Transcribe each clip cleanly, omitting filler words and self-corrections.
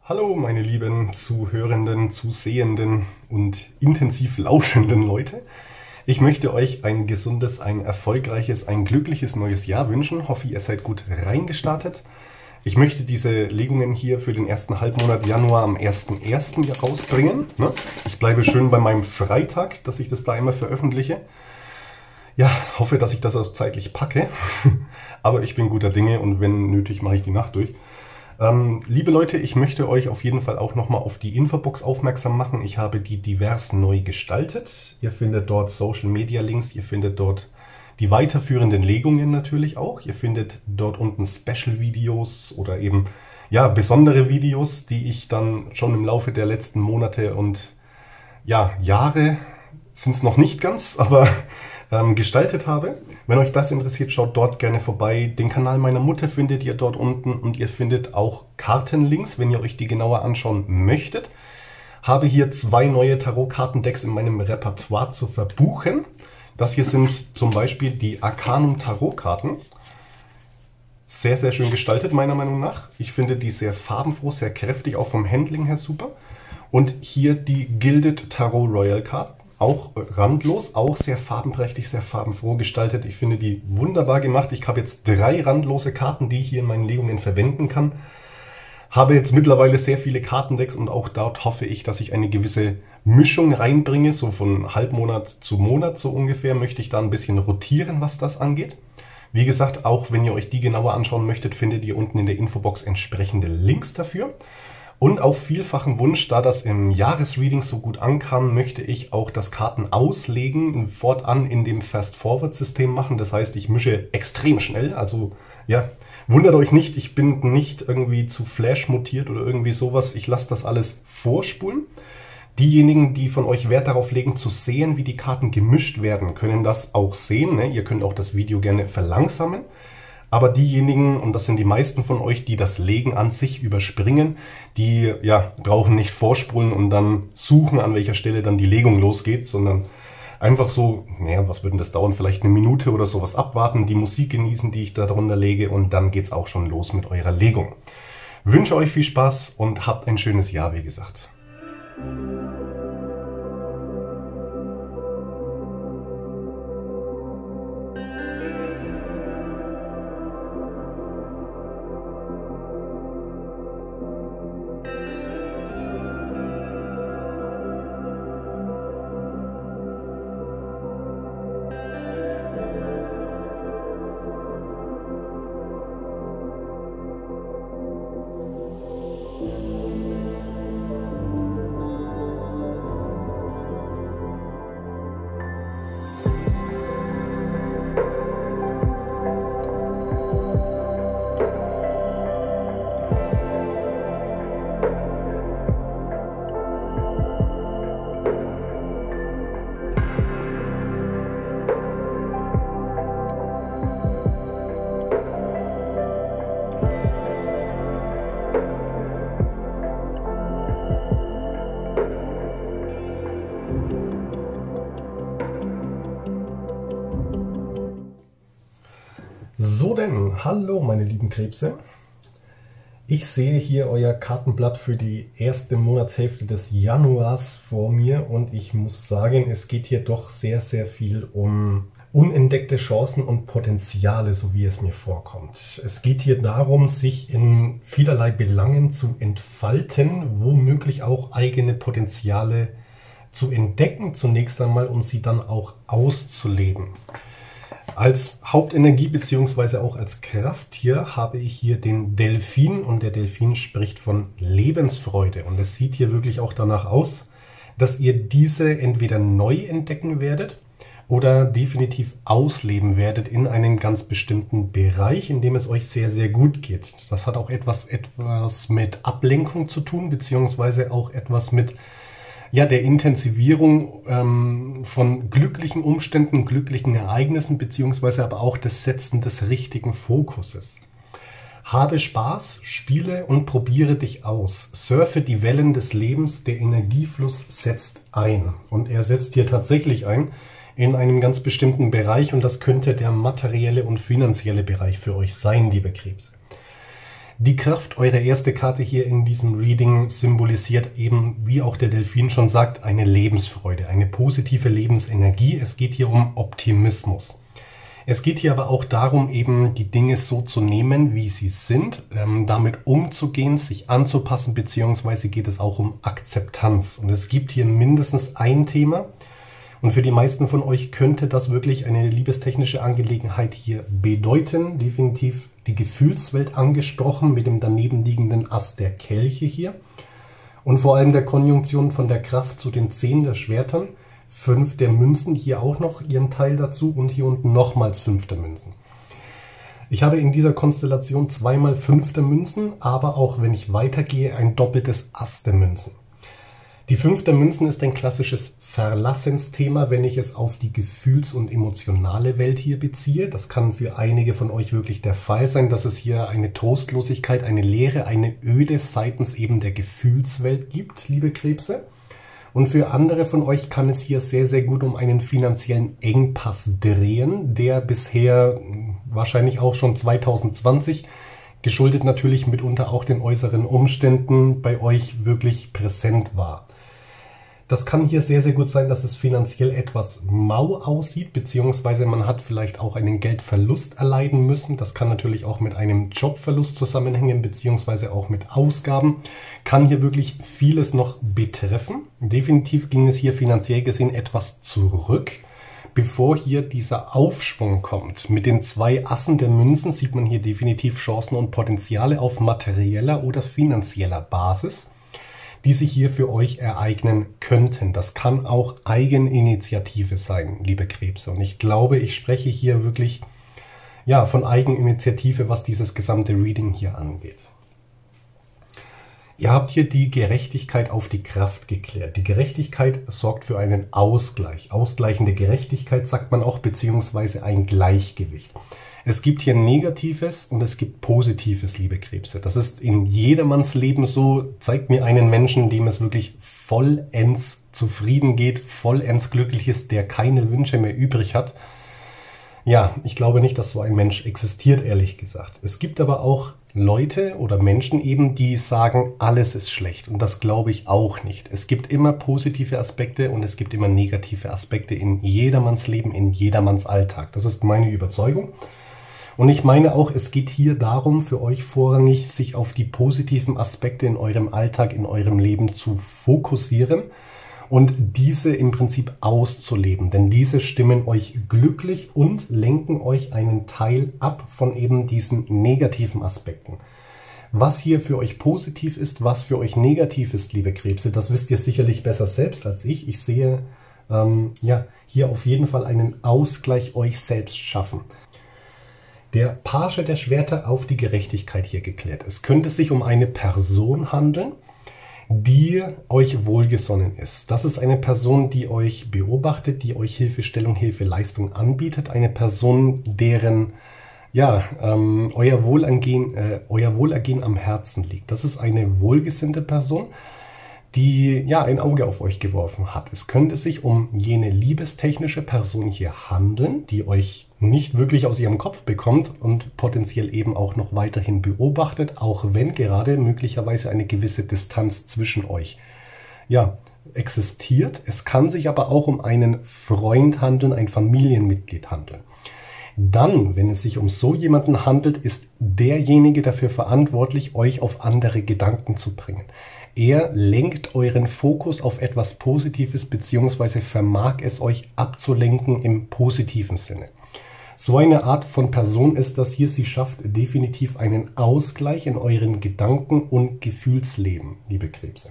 Hallo meine lieben Zuhörenden, Zusehenden und intensiv lauschenden Leute. Ich möchte euch ein gesundes, ein erfolgreiches, ein glückliches neues Jahr wünschen. Hoffe, ihr seid gut reingestartet. Ich möchte diese Legungen hier für den ersten Halbmonat Januar am 1.1. hier rausbringen. Ich bleibe schön bei meinem Freitag, dass ich das da immer veröffentliche. Ja, hoffe, dass ich das auch zeitlich packe. Aber ich bin guter Dinge und wenn nötig, mache ich die Nacht durch. Liebe Leute, ich möchte euch auf jeden Fall auch nochmal auf die Infobox aufmerksam machen. Ich habe die divers neu gestaltet. Ihr findet dort Social Media Links, ihr findet dort die weiterführenden Legungen natürlich auch. Ihr findet dort unten Special Videos oder eben ja besondere Videos, die ich dann schon im Laufe der letzten Monate und ja Jahre, sind es noch nicht ganz, aber gestaltet habe. Wenn euch das interessiert, schaut dort gerne vorbei. Den Kanal meiner Mutter findet ihr dort unten und ihr findet auch Kartenlinks, wenn ihr euch die genauer anschauen möchtet. Habe hier 2 neue Tarot-Kartendecks in meinem Repertoire zu verbuchen. Das hier sind zum Beispiel die Arcanum Tarot-Karten. Sehr, sehr schön gestaltet meiner Meinung nach. Ich finde die sehr farbenfroh, sehr kräftig, auch vom Handling her super. Und hier die Gilded Tarot Royal Card. Auch randlos, auch sehr farbenprächtig, sehr farbenfroh gestaltet. Ich finde die wunderbar gemacht. Ich habe jetzt 3 randlose Karten, die ich hier in meinen Legungen verwenden kann. Habe jetzt mittlerweile sehr viele Kartendecks und auch dort hoffe ich, dass ich eine gewisse Mischung reinbringe. So von Halbmonat zu Monat so ungefähr möchte ich da ein bisschen rotieren, was das angeht. Wie gesagt, auch wenn ihr euch die genauer anschauen möchtet, findet ihr unten in der Infobox entsprechende Links dafür. Und auf vielfachen Wunsch, da das im Jahresreading so gut ankam, möchte ich auch das Kartenauslegen fortan in dem Fast-Forward-System machen. Das heißt, ich mische extrem schnell. Also ja, wundert euch nicht, ich bin nicht irgendwie zu Flash mutiert oder irgendwie sowas. Ich lasse das alles vorspulen. Diejenigen, die von euch Wert darauf legen, zu sehen, wie die Karten gemischt werden, können das auch sehen. Ihr könnt auch das Video gerne verlangsamen. Aber diejenigen, und das sind die meisten von euch, die das Legen an sich überspringen, die ja, brauchen nicht vorspulen und dann suchen, an welcher Stelle dann die Legung losgeht, sondern einfach so, naja, was würde denn das dauern, vielleicht eine Minute oder sowas abwarten, die Musik genießen, die ich da drunter lege und dann geht's auch schon los mit eurer Legung. Wünsche euch viel Spaß und habt ein schönes Jahr, wie gesagt. So denn, hallo meine lieben Krebse. Ich sehe hier euer Kartenblatt für die erste Monatshälfte des Januars vor mir und ich muss sagen, es geht hier doch sehr, sehr viel um unentdeckte Chancen und Potenziale, so wie es mir vorkommt. Es geht hier darum, sich in vielerlei Belangen zu entfalten, womöglich auch eigene Potenziale zu entdecken zunächst einmal und sie dann auch auszuleben. Als Hauptenergie bzw. auch als Krafttier habe ich hier den Delfin und der Delfin spricht von Lebensfreude. Und es sieht hier wirklich auch danach aus, dass ihr diese entweder neu entdecken werdet oder definitiv ausleben werdet in einem ganz bestimmten Bereich, in dem es euch sehr, sehr gut geht. Das hat auch etwas mit Ablenkung zu tun, beziehungsweise auch etwas mit ja, der Intensivierung von glücklichen Umständen, glücklichen Ereignissen, beziehungsweise aber auch das Setzen des richtigen Fokuses. Habe Spaß, spiele und probiere dich aus. Surfe die Wellen des Lebens, der Energiefluss setzt ein. Und er setzt hier tatsächlich ein in einem ganz bestimmten Bereich und das könnte der materielle und finanzielle Bereich für euch sein, liebe Krebse. Die Kraft, eure erste Karte hier in diesem Reading, symbolisiert eben, wie auch der Delfin schon sagt, eine Lebensfreude, eine positive Lebensenergie. Es geht hier um Optimismus. Es geht hier aber auch darum, eben die Dinge so zu nehmen, wie sie sind, damit umzugehen, sich anzupassen, beziehungsweise geht es auch um Akzeptanz. Und es gibt hier mindestens ein Thema, und für die meisten von euch könnte das wirklich eine liebestechnische Angelegenheit hier bedeuten. Definitiv die Gefühlswelt angesprochen mit dem daneben liegenden Ass der Kelche hier. Und vor allem der Konjunktion von der Kraft zu den 10 der Schwertern. 5 der Münzen, hier auch noch ihren Teil dazu und hier unten nochmals 5 der Münzen. Ich habe in dieser Konstellation zweimal 5 der Münzen, aber auch wenn ich weitergehe, ein doppeltes Ass der Münzen. Die 5 der Münzen ist ein klassisches Verlassensthema, wenn ich es auf die gefühls- und emotionale Welt hier beziehe. Das kann für einige von euch wirklich der Fall sein, dass es hier eine Trostlosigkeit, eine Leere, eine Öde seitens eben der Gefühlswelt gibt, liebe Krebse. Und für andere von euch kann es hier sehr, sehr gut um einen finanziellen Engpass drehen, der bisher wahrscheinlich auch schon 2020, geschuldet natürlich mitunter auch den äußeren Umständen, bei euch wirklich präsent war. Das kann hier sehr, sehr gut sein, dass es finanziell etwas mau aussieht, beziehungsweise man hat vielleicht auch einen Geldverlust erleiden müssen. Das kann natürlich auch mit einem Jobverlust zusammenhängen, beziehungsweise auch mit Ausgaben. Kann hier wirklich vieles noch betreffen. Definitiv ging es hier finanziell gesehen etwas zurück, bevor hier dieser Aufschwung kommt. Mit den 2 Assen der Münzen sieht man hier definitiv Chancen und Potenziale auf materieller oder finanzieller Basis, die sich hier für euch ereignen könnten. Das kann auch Eigeninitiative sein, liebe Krebse. Und ich glaube, ich spreche hier wirklich von Eigeninitiative, was dieses gesamte Reading hier angeht. Ihr habt hier die Gerechtigkeit auf die Kraft geklärt. Die Gerechtigkeit sorgt für einen Ausgleich. Ausgleichende Gerechtigkeit sagt man auch, beziehungsweise ein Gleichgewicht. Es gibt hier Negatives und es gibt Positives, liebe Krebse. Das ist in jedermanns Leben so. Zeigt mir einen Menschen, dem es wirklich vollends zufrieden geht, vollends glücklich ist, der keine Wünsche mehr übrig hat. Ja, ich glaube nicht, dass so ein Mensch existiert, ehrlich gesagt. Es gibt aber auch Leute oder Menschen eben, die sagen, alles ist schlecht. Und das glaube ich auch nicht. Es gibt immer positive Aspekte und es gibt immer negative Aspekte in jedermanns Leben, in jedermanns Alltag. Das ist meine Überzeugung. Und ich meine auch, es geht hier darum, für euch vorrangig, sich auf die positiven Aspekte in eurem Alltag, in eurem Leben zu fokussieren und diese im Prinzip auszuleben. Denn diese stimmen euch glücklich und lenken euch einen Teil ab von eben diesen negativen Aspekten. Was hier für euch positiv ist, was für euch negativ ist, liebe Krebse, das wisst ihr sicherlich besser selbst als ich. Ich sehe hier auf jeden Fall einen Ausgleich euch selbst schaffen. Der Page der Schwerter auf die Gerechtigkeit hier geklärt. Es könnte sich um eine Person handeln, die euch wohlgesonnen ist. Das ist eine Person, die euch beobachtet, die euch Hilfestellung, Hilfeleistung anbietet. Eine Person, deren euer Wohlergehen am Herzen liegt. Das ist eine wohlgesinnte Person, die ein Auge auf euch geworfen hat. Es könnte sich um jene liebestechnische Person hier handeln, die euch nicht wirklich aus ihrem Kopf bekommt und potenziell eben auch noch weiterhin beobachtet, auch wenn gerade möglicherweise eine gewisse Distanz zwischen euch existiert. Es kann sich aber auch um einen Freund handeln, ein Familienmitglied handeln. Dann, wenn es sich um so jemanden handelt, ist derjenige dafür verantwortlich, euch auf andere Gedanken zu bringen. Er lenkt euren Fokus auf etwas Positives bzw. vermag es euch abzulenken im positiven Sinne. So eine Art von Person ist das hier. Sie schafft definitiv einen Ausgleich in euren Gedanken- und Gefühlsleben, liebe Krebse.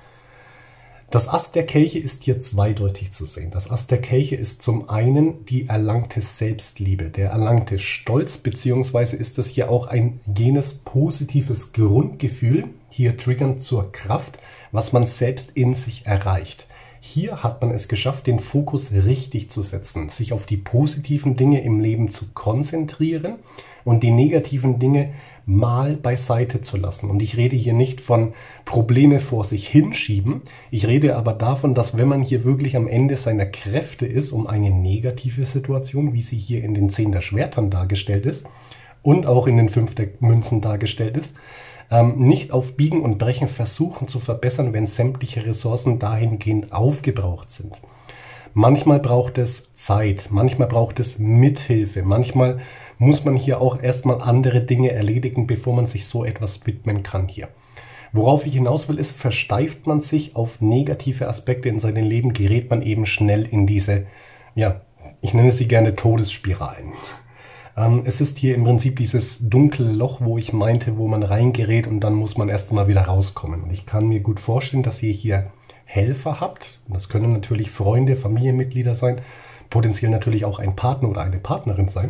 Das Ass der Kelche ist hier zweideutig zu sehen. Das Ass der Kelche ist zum einen die erlangte Selbstliebe, der erlangte Stolz, beziehungsweise ist das hier auch ein jenes positives Grundgefühl, hier triggernd zur Kraft, was man selbst in sich erreicht. Hier hat man es geschafft, den Fokus richtig zu setzen, sich auf die positiven Dinge im Leben zu konzentrieren und die negativen Dinge mal beiseite zu lassen. Und ich rede hier nicht von Probleme vor sich hinschieben, ich rede aber davon, dass wenn man hier wirklich am Ende seiner Kräfte ist, um eine negative Situation, wie sie hier in den 10 der Schwertern dargestellt ist, und auch in den 5 der Münzen dargestellt ist. Nicht auf Biegen und Brechen versuchen zu verbessern, wenn sämtliche Ressourcen dahingehend aufgebraucht sind. Manchmal braucht es Zeit, manchmal braucht es Mithilfe, manchmal muss man hier auch erstmal andere Dinge erledigen, bevor man sich so etwas widmen kann hier. Worauf ich hinaus will, ist, versteift man sich auf negative Aspekte in seinem Leben, gerät man eben schnell in diese, ja, ich nenne sie gerne Todesspiralen. Es ist hier im Prinzip dieses dunkle Loch, wo ich meinte, wo man reingerät und dann muss man erst mal wieder rauskommen. Und ich kann mir gut vorstellen, dass ihr hier Helfer habt. Und das können natürlich Freunde, Familienmitglieder sein, potenziell natürlich auch ein Partner oder eine Partnerin sein.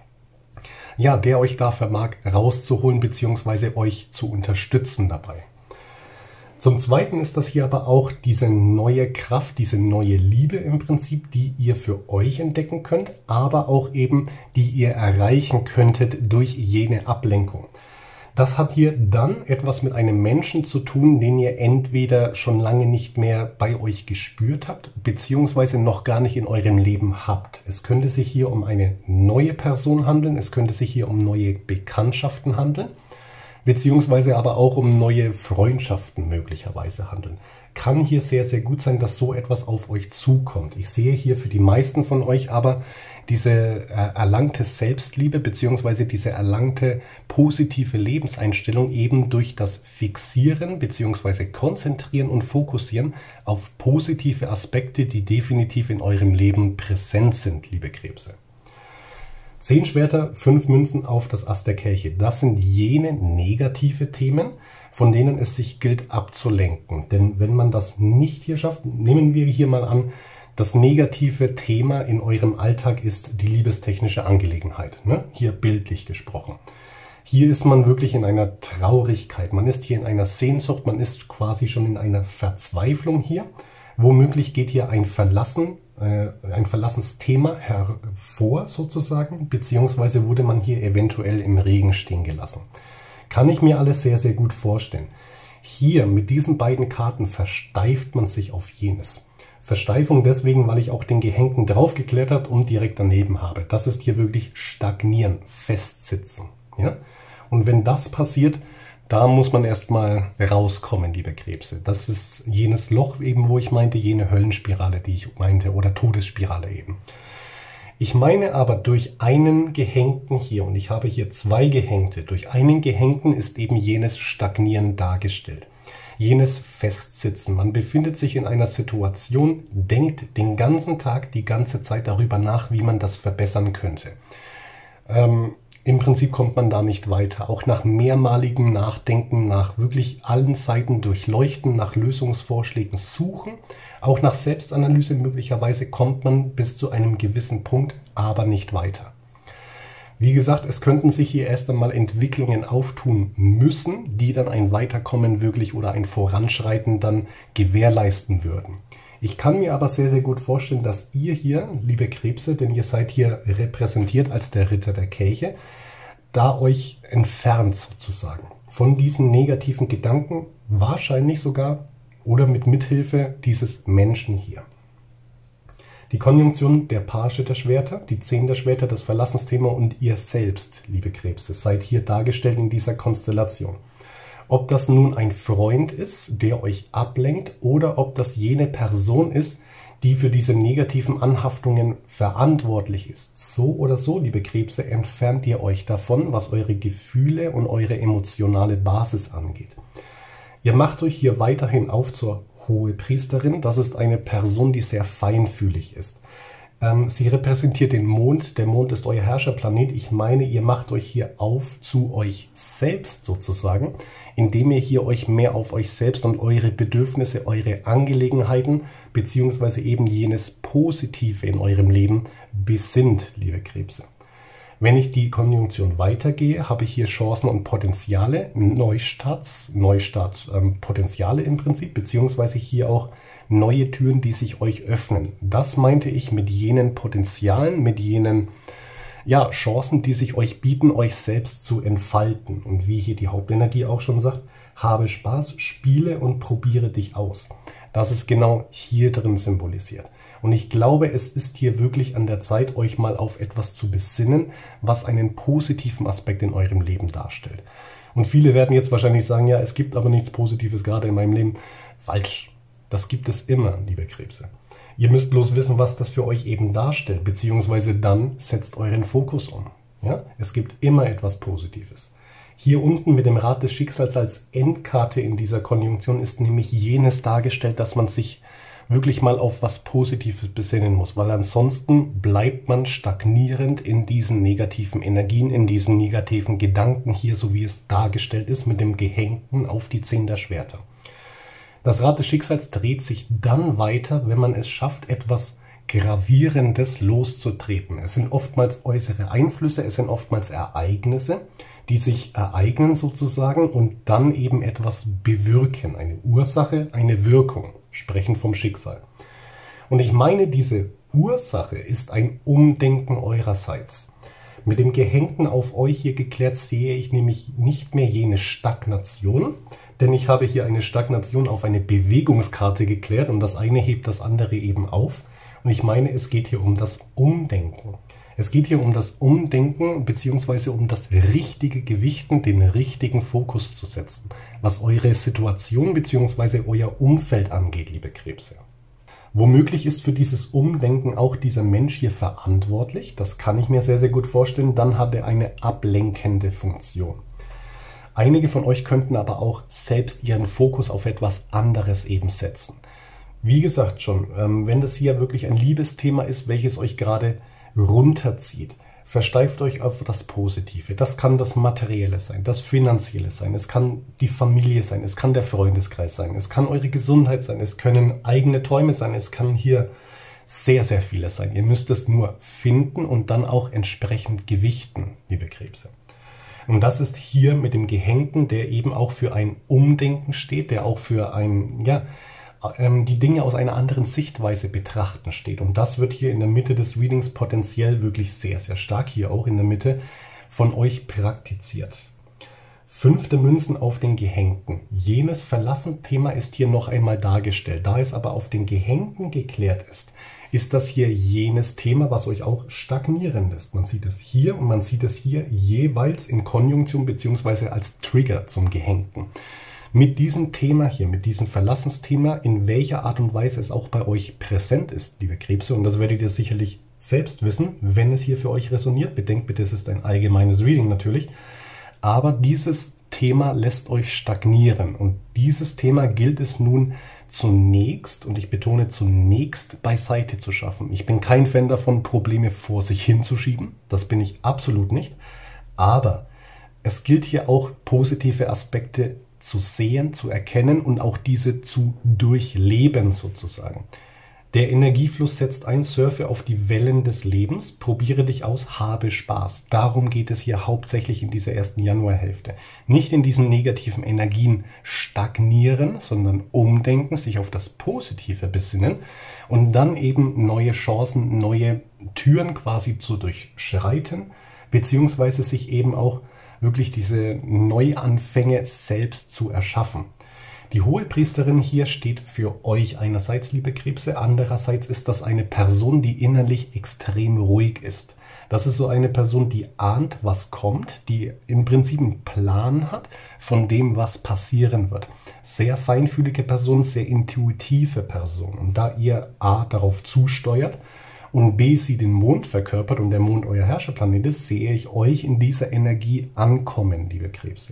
Ja, der euch da vermag rauszuholen bzw. euch zu unterstützen dabei. Zum Zweiten ist das hier aber auch diese neue Kraft, diese neue Liebe im Prinzip, die ihr für euch entdecken könnt, aber auch eben, die ihr erreichen könntet durch jene Ablenkung. Das hat hier dann etwas mit einem Menschen zu tun, den ihr entweder schon lange nicht mehr bei euch gespürt habt, beziehungsweise noch gar nicht in eurem Leben habt. Es könnte sich hier um eine neue Person handeln, es könnte sich hier um neue Bekanntschaften handeln, beziehungsweise aber auch um neue Freundschaften möglicherweise handeln. Kann hier sehr, sehr gut sein, dass so etwas auf euch zukommt. Ich sehe hier für die meisten von euch aber diese erlangte Selbstliebe beziehungsweise diese erlangte positive Lebenseinstellung eben durch das Fixieren beziehungsweise Konzentrieren und Fokussieren auf positive Aspekte, die definitiv in eurem Leben präsent sind, liebe Krebse. 10 Schwerter, 5 Münzen auf das Ass der Kelche. Das sind jene negative Themen, von denen es sich gilt abzulenken. Denn wenn man das nicht hier schafft, nehmen wir hier mal an, das negative Thema in eurem Alltag ist die liebestechnische Angelegenheit. Ne? Hier bildlich gesprochen. Hier ist man wirklich in einer Traurigkeit. Man ist hier in einer Sehnsucht. Man ist quasi schon in einer Verzweiflung hier. Womöglich geht hier ein Verlassensthema hervor sozusagen, beziehungsweise wurde man hier eventuell im Regen stehen gelassen. Kann ich mir alles sehr, sehr gut vorstellen. Hier mit diesen beiden Karten versteift man sich auf jenes. Versteifung deswegen, weil ich auch den Gehängten draufgeklettert und direkt daneben habe. Das ist hier wirklich stagnieren, festsitzen. Ja? Und wenn das passiert, da muss man erstmal rauskommen, liebe Krebse. Das ist jenes Loch eben, wo ich meinte, jene Höllenspirale, die ich meinte, oder Todesspirale eben. Ich meine aber durch einen Gehängten hier, und ich habe hier 2 Gehängte, durch einen Gehängten ist eben jenes Stagnieren dargestellt. Jenes Festsitzen. Man befindet sich in einer Situation, denkt den ganzen Tag, die ganze Zeit darüber nach, wie man das verbessern könnte. Im Prinzip kommt man da nicht weiter. Auch nach mehrmaligem Nachdenken, nach wirklich allen Seiten durchleuchten, nach Lösungsvorschlägen suchen, auch nach Selbstanalyse möglicherweise kommt man bis zu einem gewissen Punkt, aber nicht weiter. Wie gesagt, es könnten sich hier erst einmal Entwicklungen auftun müssen, die dann ein Weiterkommen wirklich oder ein Voranschreiten dann gewährleisten würden. Ich kann mir aber sehr, sehr gut vorstellen, dass ihr hier, liebe Krebse, denn ihr seid hier repräsentiert als der Ritter der Kelche, da euch entfernt sozusagen von diesen negativen Gedanken, wahrscheinlich sogar oder mit Mithilfe dieses Menschen hier. Die Konjunktion der Page der Schwerter, die 10 der Schwerter, das Verlassensthema und ihr selbst, liebe Krebse, seid hier dargestellt in dieser Konstellation. Ob das nun ein Freund ist, der euch ablenkt, oder ob das jene Person ist, die für diese negativen Anhaftungen verantwortlich ist. So oder so, liebe Krebse, entfernt ihr euch davon, was eure Gefühle und eure emotionale Basis angeht. Ihr macht euch hier weiterhin auf zur Hohepriesterin. Das ist eine Person, die sehr feinfühlig ist. Sie repräsentiert den Mond. Der Mond ist euer Herrscherplanet. Ich meine, ihr macht euch hier auf zu euch selbst sozusagen, indem ihr hier euch mehr auf euch selbst und eure Bedürfnisse, eure Angelegenheiten beziehungsweise eben jenes Positive in eurem Leben besinnt, liebe Krebse. Wenn ich die Konjunktion weitergehe, habe ich hier Chancen und Potenziale, Neustart-Potenziale im Prinzip, beziehungsweise hier auch neue Türen, die sich euch öffnen. Das meinte ich mit jenen Potenzialen, mit jenen Chancen, die sich euch bieten, euch selbst zu entfalten. Und wie hier die Hauptenergie auch schon sagt, habe Spaß, spiele und probiere dich aus. Das ist genau hier drin symbolisiert. Und ich glaube, es ist hier wirklich an der Zeit, euch mal auf etwas zu besinnen, was einen positiven Aspekt in eurem Leben darstellt. Und viele werden jetzt wahrscheinlich sagen, ja, es gibt aber nichts Positives gerade in meinem Leben. Falsch. Das gibt es immer, liebe Krebse. Ihr müsst bloß wissen, was das für euch eben darstellt, beziehungsweise dann setzt euren Fokus um. Ja? Es gibt immer etwas Positives. Hier unten mit dem Rad des Schicksals als Endkarte in dieser Konjunktion ist nämlich jenes dargestellt, dass man sich wirklich mal auf was Positives besinnen muss, weil ansonsten bleibt man stagnierend in diesen negativen Energien, in diesen negativen Gedanken hier, so wie es dargestellt ist, mit dem Gehängten auf die 10 der Schwerter. Das Rad des Schicksals dreht sich dann weiter, wenn man es schafft, etwas Gravierendes loszutreten. Es sind oftmals äußere Einflüsse, es sind oftmals Ereignisse, die sich ereignen sozusagen und dann eben etwas bewirken. Eine Ursache, eine Wirkung, sprechen vom Schicksal. Und ich meine, diese Ursache ist ein Umdenken eurerseits. Mit dem Gehängten auf euch hier geklärt sehe ich nämlich nicht mehr jene Stagnation, denn ich habe hier eine Stagnation auf eine Bewegungskarte geklärt und das eine hebt das andere eben auf. Und ich meine, es geht hier um das Umdenken. Es geht hier um das Umdenken bzw. um das richtige Gewichten, den richtigen Fokus zu setzen, was eure Situation bzw. euer Umfeld angeht, liebe Krebse. Womöglich ist für dieses Umdenken auch dieser Mensch hier verantwortlich. Das kann ich mir sehr, sehr gut vorstellen. Dann hat er eine ablenkende Funktion. Einige von euch könnten aber auch selbst ihren Fokus auf etwas anderes eben setzen. Wie gesagt schon, wenn das hier wirklich ein Liebesthema ist, welches euch gerade runterzieht, versteift euch auf das Positive. Das kann das Materielle sein, das Finanzielle sein, es kann die Familie sein, es kann der Freundeskreis sein, es kann eure Gesundheit sein, es können eigene Träume sein, es kann hier sehr, sehr vieles sein. Ihr müsst es nur finden und dann auch entsprechend gewichten, liebe Krebse. Und das ist hier mit dem Gehängten, der eben auch für ein Umdenken steht, der auch für ein, ja, die Dinge aus einer anderen Sichtweise betrachten steht. Und das wird hier in der Mitte des Readings potenziell wirklich sehr, sehr stark, hier auch in der Mitte, von euch praktiziert. 5 Münzen auf den Gehängten. Jenes Verlassen-Thema ist hier noch einmal dargestellt. Da es aber auf den Gehängten geklärt ist, ist das hier jenes Thema, was euch auch stagnieren lässt. Man sieht es hier und man sieht es hier jeweils in Konjunktion bzw. als Trigger zum Gehängten. Mit diesem Thema hier, mit diesem Verlassensthema, in welcher Art und Weise es auch bei euch präsent ist, liebe Krebse, und das werdet ihr sicherlich selbst wissen, wenn es hier für euch resoniert. Bedenkt bitte, es ist ein allgemeines Reading natürlich, aber dieses Thema lässt euch stagnieren und dieses Thema gilt es nun zunächst, und ich betone zunächst, beiseite zu schaffen. Ich bin kein Fan davon, Probleme vor sich hinzuschieben, das bin ich absolut nicht, aber es gilt hier auch positive Aspekte zu sehen, zu erkennen und auch diese zu durchleben sozusagen. Der Energiefluss setzt ein, surfe auf die Wellen des Lebens, probiere dich aus, habe Spaß. Darum geht es hier hauptsächlich in dieser ersten Januarhälfte. Nicht in diesen negativen Energien stagnieren, sondern umdenken, sich auf das Positive besinnen und dann eben neue Chancen, neue Türen quasi zu durchschreiten, beziehungsweise sich eben auch wirklich diese Neuanfänge selbst zu erschaffen. Die Hohepriesterin hier steht für euch einerseits, liebe Krebse, andererseits ist das eine Person, die innerlich extrem ruhig ist. Das ist so eine Person, die ahnt, was kommt, die im Prinzip einen Plan hat von dem, was passieren wird. Sehr feinfühlige Person, sehr intuitive Person. Und da ihr A darauf zusteuert und B sie den Mond verkörpert und der Mond euer Herrscherplanet ist, sehe ich euch in dieser Energie ankommen, liebe Krebse.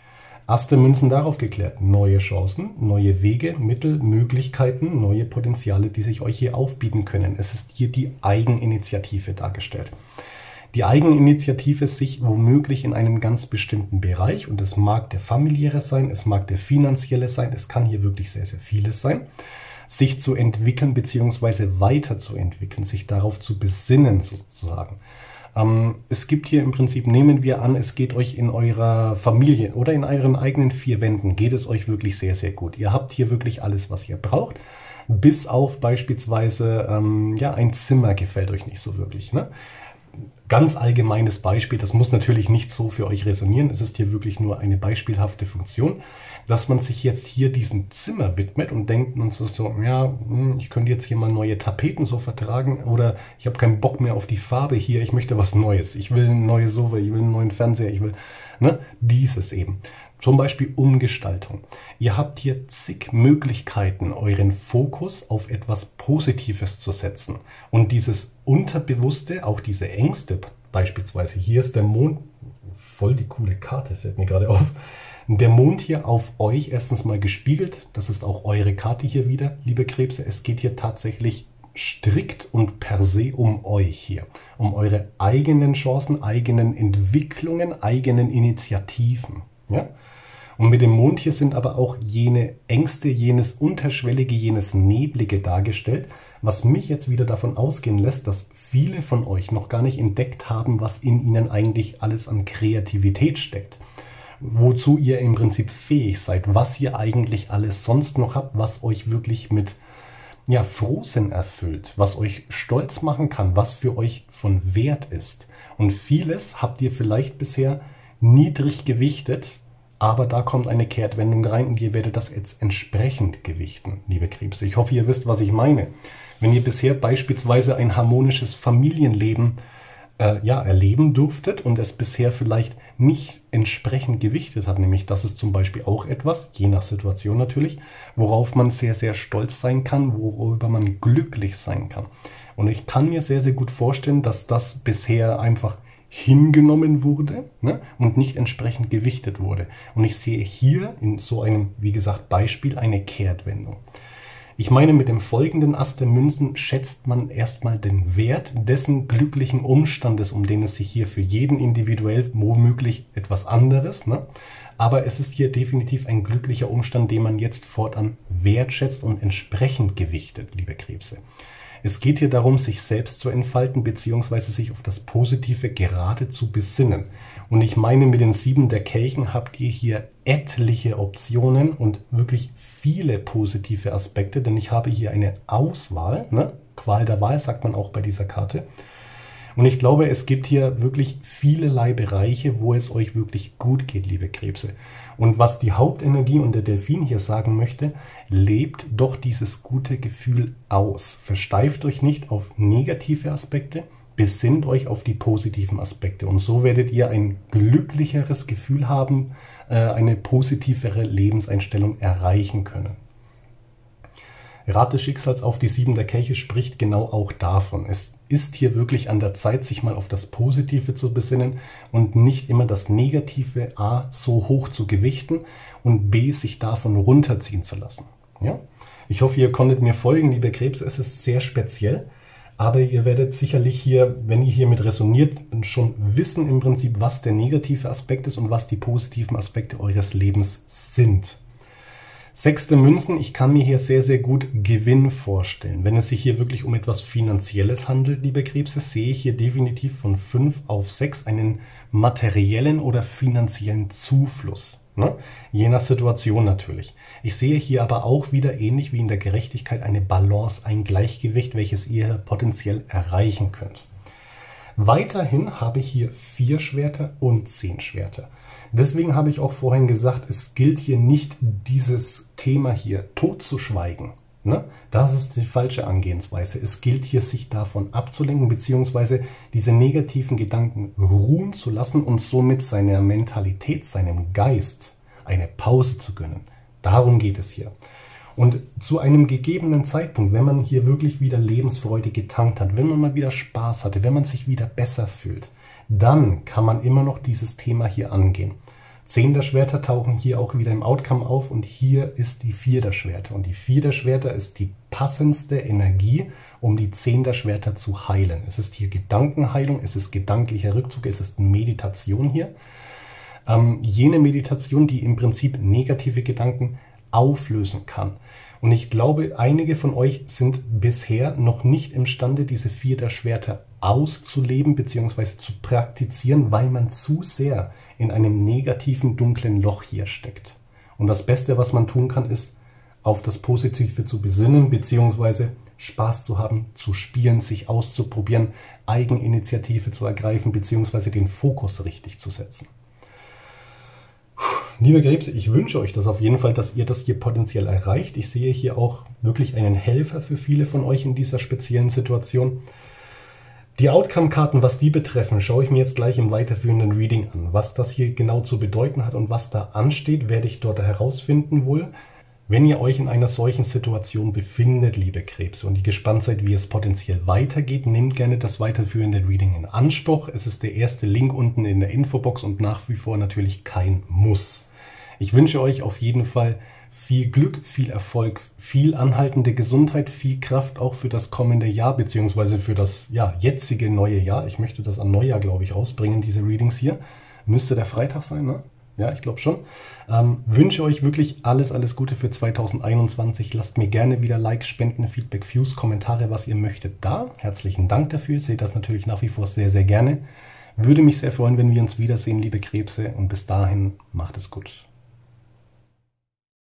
Ass der Münzen darauf geklärt. Neue Chancen, neue Wege, Mittel, Möglichkeiten, neue Potenziale, die sich euch hier aufbieten können. Es ist hier die Eigeninitiative dargestellt. Die Eigeninitiative sich womöglich in einem ganz bestimmten Bereich, und es mag der familiäre sein, es mag der finanzielle sein, es kann hier wirklich sehr, sehr vieles sein, sich zu entwickeln bzw. weiterzuentwickeln, sich darauf zu besinnen sozusagen. Es gibt hier im Prinzip, nehmen wir an, es geht euch in eurer Familie oder in euren eigenen 4 Wänden, geht es euch wirklich sehr, sehr gut. Ihr habt hier wirklich alles, was ihr braucht, bis auf beispielsweise, ja, ein Zimmer gefällt euch nicht so wirklich, ne? Ganz allgemeines Beispiel, das muss natürlich nicht so für euch resonieren, es ist hier wirklich nur eine beispielhafte Funktion, dass man sich jetzt hier diesem Zimmer widmet und denkt man so, ja, ich könnte jetzt hier mal neue Tapeten so vertragen oder ich habe keinen Bock mehr auf die Farbe hier, ich möchte was Neues, ich will ein neues Sofa, ich will einen neuen Fernseher, ich will, ne, dieses eben. Zum Beispiel Umgestaltung. Ihr habt hier zig Möglichkeiten, euren Fokus auf etwas Positives zu setzen. Und dieses Unterbewusste, auch diese Ängste, beispielsweise hier ist der Mond, voll die coole Karte, fällt mir gerade auf. Der Mond hier auf euch erstens mal gespiegelt, das ist auch eure Karte hier wieder, liebe Krebse. Es geht hier tatsächlich strikt und per se um euch hier, um eure eigenen Chancen, eigenen Entwicklungen, eigenen Initiativen. Ja? Und mit dem Mond hier sind aber auch jene Ängste, jenes Unterschwellige, jenes Neblige dargestellt, was mich jetzt wieder davon ausgehen lässt, dass viele von euch noch gar nicht entdeckt haben, was in ihnen eigentlich alles an Kreativität steckt. Wozu ihr im Prinzip fähig seid, was ihr eigentlich alles sonst noch habt, was euch wirklich mit Frohsinn erfüllt, was euch stolz machen kann, was für euch von Wert ist. Und vieles habt ihr vielleicht bisher niedrig gewichtet, aber da kommt eine Kehrtwendung rein und ihr werdet das jetzt entsprechend gewichten, liebe Krebse. Ich hoffe, ihr wisst, was ich meine. Wenn ihr bisher beispielsweise ein harmonisches Familienleben erleben durftet und es bisher vielleicht nicht entsprechend gewichtet hat, nämlich das ist zum Beispiel auch etwas, je nach Situation natürlich, worauf man sehr, sehr stolz sein kann, worüber man glücklich sein kann. Und ich kann mir sehr, sehr gut vorstellen, dass das bisher einfach hingenommen wurde, ne, und nicht entsprechend gewichtet wurde. Und ich sehe hier in so einem, wie gesagt, Beispiel eine Kehrtwendung. Ich meine, mit dem folgenden Ass der Münzen schätzt man erstmal den Wert dessen glücklichen Umstandes, um den es sich hier für jeden individuell womöglich etwas anderes, ne? Aber es ist hier definitiv ein glücklicher Umstand, den man jetzt fortan wertschätzt und entsprechend gewichtet, liebe Krebse. Es geht hier darum, sich selbst zu entfalten bzw. sich auf das Positive gerade zu besinnen. Und ich meine, mit den 7 der Kelchen habt ihr hier etliche Optionen und wirklich viele positive Aspekte, denn ich habe hier eine Auswahl, ne? Qual der Wahl sagt man auch bei dieser Karte. Und ich glaube, es gibt hier wirklich vielerlei Bereiche, wo es euch wirklich gut geht, liebe Krebse. Und was die Hauptenergie und der Delfin hier sagen möchte, lebt doch dieses gute Gefühl aus. Versteift euch nicht auf negative Aspekte, besinnt euch auf die positiven Aspekte. Und so werdet ihr ein glücklicheres Gefühl haben, eine positivere Lebenseinstellung erreichen können. Rat des Schicksals auf die 7 der Kelche spricht genau auch davon. Es ist hier wirklich an der Zeit, sich mal auf das Positive zu besinnen und nicht immer das Negative A so hoch zu gewichten und B sich davon runterziehen zu lassen. Ja? Ich hoffe, ihr konntet mir folgen, liebe Krebs. Es ist sehr speziell, aber ihr werdet sicherlich hier, wenn ihr hiermit resoniert, schon wissen im Prinzip, was der negative Aspekt ist und was die positiven Aspekte eures Lebens sind. 6. Münzen, ich kann mir hier sehr, sehr gut Gewinn vorstellen. Wenn es sich hier wirklich um etwas Finanzielles handelt, liebe Krebse, sehe ich hier definitiv von 5 auf 6 einen materiellen oder finanziellen Zufluss. Ne? Je nach Situation natürlich. Ich sehe hier aber auch wieder ähnlich wie in der Gerechtigkeit eine Balance, ein Gleichgewicht, welches ihr potenziell erreichen könnt. Weiterhin habe ich hier 4 Schwerter und 10 Schwerter. Deswegen habe ich auch vorhin gesagt, es gilt hier nicht, dieses Thema hier totzuschweigen. Ne? Das ist die falsche Angehensweise. Es gilt hier, sich davon abzulenken, beziehungsweise diese negativen Gedanken ruhen zu lassen und somit seiner Mentalität, seinem Geist eine Pause zu gönnen. Darum geht es hier. Und zu einem gegebenen Zeitpunkt, wenn man hier wirklich wieder Lebensfreude getankt hat, wenn man mal wieder Spaß hatte, wenn man sich wieder besser fühlt, dann kann man immer noch dieses Thema hier angehen. 10 der Schwerter tauchen hier auch wieder im Outcome auf und hier ist die 4 der Schwerter. Und die 4 der Schwerter ist die passendste Energie, um die 10 der Schwerter zu heilen. Es ist hier Gedankenheilung, es ist gedanklicher Rückzug, es ist Meditation hier. Jene Meditation, die im Prinzip negative Gedanken auflösen kann. Und ich glaube, einige von euch sind bisher noch nicht imstande, diese 4 der Schwerter auszuleben bzw. zu praktizieren, weil man zu sehr in einem negativen, dunklen Loch hier steckt. Und das Beste, was man tun kann, ist auf das Positive zu besinnen, beziehungsweise Spaß zu haben, zu spielen, sich auszuprobieren, Eigeninitiative zu ergreifen, beziehungsweise den Fokus richtig zu setzen. Liebe Krebse, ich wünsche euch das auf jeden Fall, dass ihr das hier potenziell erreicht. Ich sehe hier auch wirklich einen Helfer für viele von euch in dieser speziellen Situation. Die Outcome-Karten, was die betreffen, schaue ich mir jetzt gleich im weiterführenden Reading an. Was das hier genau zu bedeuten hat und was da ansteht, werde ich dort herausfinden wohl. Wenn ihr euch in einer solchen Situation befindet, liebe Krebse, und ihr gespannt seid, wie es potenziell weitergeht, nehmt gerne das weiterführende Reading in Anspruch. Es ist der erste Link unten in der Infobox und nach wie vor natürlich kein Muss. Ich wünsche euch auf jeden Fall viel Glück, viel Erfolg, viel anhaltende Gesundheit, viel Kraft auch für das kommende Jahr, beziehungsweise für das jetzige neue Jahr. Ich möchte das am Neujahr, glaube ich, rausbringen, diese Readings hier. Müsste der Freitag sein, ne? Ja, ich glaube schon. Wünsche euch wirklich alles Gute für 2021. Lasst mir gerne wieder Likes, Spenden, Feedback, Views, Kommentare, was ihr möchtet da. Herzlichen Dank dafür. Seht das natürlich nach wie vor sehr, sehr gerne. Würde mich sehr freuen, wenn wir uns wiedersehen, liebe Krebse. Und bis dahin, macht es gut.